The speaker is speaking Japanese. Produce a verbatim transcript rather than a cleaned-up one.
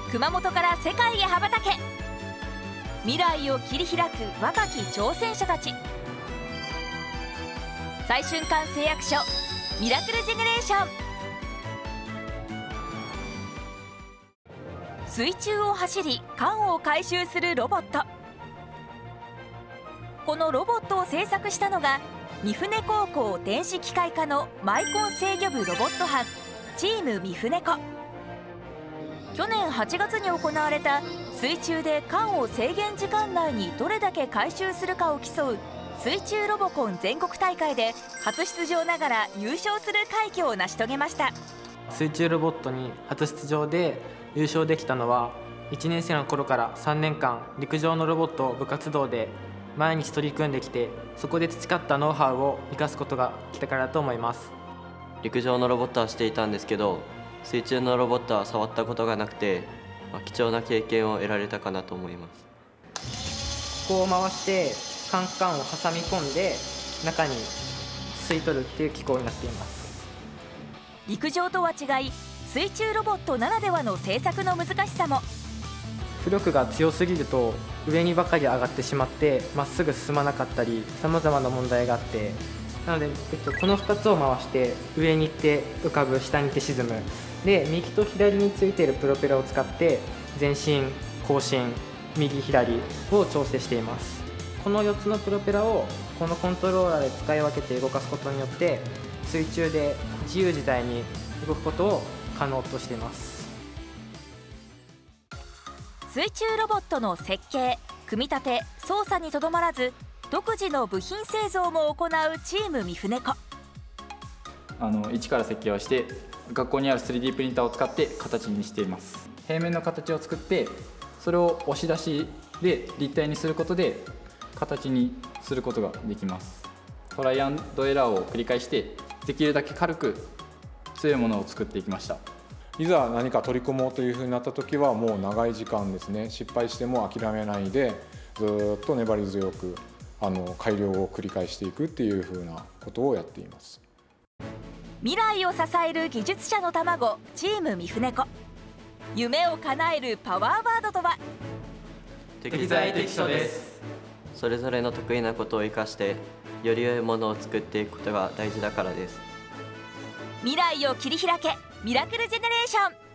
熊本から世界へ羽ばたけ。未来を切り開く若き挑戦者たち。最瞬間製薬所ミラクルジェネレーション。水中を走り缶を回収するロボット。このロボットを製作したのが三船高校電子機械科のマイコン制御部ロボット班チーム三船子。去年はちがつに行われた水中で缶を制限時間内にどれだけ回収するかを競う水中ロボコン全国大会で初出場ながら優勝する快挙を成し遂げました。 水中ロボットに初出場で優勝できたのはいちねん生の頃からさんねんかん陸上のロボット部活動で毎日取り組んできて、そこで培ったノウハウを生かすことができたからだと思います。 陸上のロボットはしていたんですけど、水中のロボットは触ったことがなくて、まあ、貴重な経験を得られたかなと思います。 ここを回してカンカンを挟み込んで中に吸い取るっていう機構になっています。 陸上とは違い、水中ロボットならではの製作の難しさも。 浮力が強すぎると上にばかり上がってしまってまっすぐ進まなかったり、さまざまな問題があって、なので、えっと、このふたつを回して上に行って浮かぶ、下に行って沈むで、右と左についているプロペラを使って前進後進右左を調整しています。このよっつのプロペラをこのコントローラーで使い分けて動かすことによって水中で自由自在に動くことを可能としています。 水中ロボットの設計、組み立て、操作にとどまらず独自の部品製造も行うチーム三船子。 あの一から設計をして学校にある スリーディー プリンターを使って形にしています。平面の形を作ってそれを押し出しで立体にすることで形にすることができます。トライアンドエラーを繰り返してできるだけ軽く強いものを作っていきました。 いざ何か取り組もうというふうになった時はもう長い時間ですね、失敗しても諦めないでずっと粘り強くあの改良を繰り返していくっていうふうなことをやっています。 未来を支える技術者の卵チーム三船子。夢を叶えるパワーワードとは。 適材適所です。それぞれの得意なことを生かしてより良いものを作っていくことが大事だからです。 未来を切り開けミラクルジェネレーション。